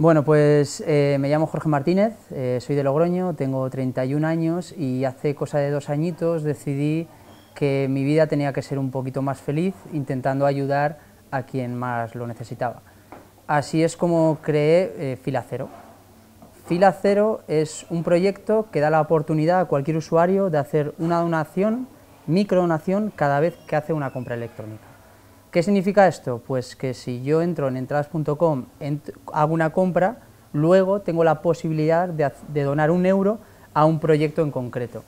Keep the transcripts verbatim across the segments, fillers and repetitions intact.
Bueno, pues eh, me llamo Jorge Martínez, eh, soy de Logroño, tengo treinta y un años y hace cosa de dos añitos decidí que mi vida tenía que ser un poquito más feliz, intentando ayudar a quien más lo necesitaba. Así es como creé eh, Fila Cero. Fila Cero es un proyecto que da la oportunidad a cualquier usuario de hacer una donación, microdonación, cada vez que hace una compra electrónica. ¿Qué significa esto? Pues que si yo entro en entradas punto com, hago una compra, luego tengo la posibilidad de, de donar un euro a un proyecto en concreto.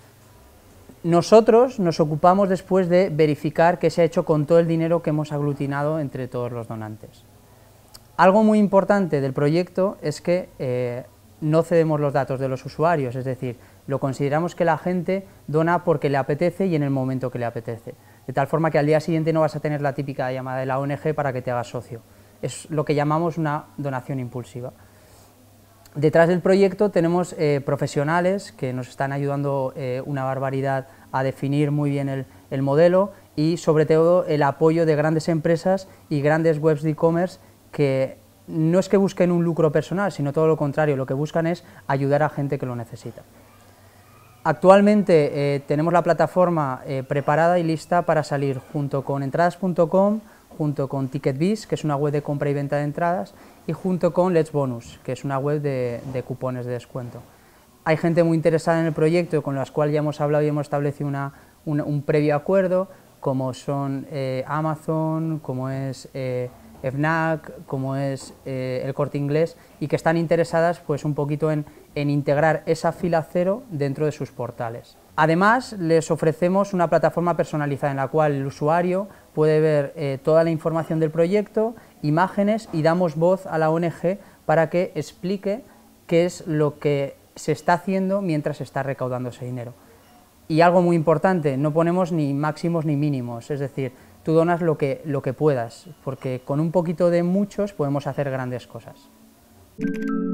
Nosotros nos ocupamos después de verificar qué se ha hecho con todo el dinero que hemos aglutinado entre todos los donantes. Algo muy importante del proyecto es que eh, no cedemos los datos de los usuarios, es decir, lo consideramos que la gente dona porque le apetece y en el momento que le apetece, de tal forma que al día siguiente no vas a tener la típica llamada de la O N G para que te hagas socio. Es lo que llamamos una donación impulsiva. Detrás del proyecto tenemos eh, profesionales que nos están ayudando eh, una barbaridad a definir muy bien el, el modelo y sobre todo el apoyo de grandes empresas y grandes webs de e-commerce que no es que busquen un lucro personal, sino todo lo contrario, lo que buscan es ayudar a gente que lo necesita. Actualmente eh, tenemos la plataforma eh, preparada y lista para salir junto con entradas punto com, junto con TicketBiz, que es una web de compra y venta de entradas, y junto con Let's Bonus, que es una web de, de cupones de descuento. Hay gente muy interesada en el proyecto con las cuales ya hemos hablado y hemos establecido una, una, un previo acuerdo, como son eh, Amazon, como es eh, Fnac, como es eh, el Corte Inglés, y que están interesadas pues un poquito en, en integrar esa Fila Cero dentro de sus portales. Además, les ofrecemos una plataforma personalizada en la cual el usuario puede ver eh, toda la información del proyecto, imágenes, y damos voz a la O N G para que explique qué es lo que se está haciendo mientras se está recaudando ese dinero. Y algo muy importante, no ponemos ni máximos ni mínimos, es decir, tú donas lo que, lo que puedas, porque con un poquito de muchos podemos hacer grandes cosas.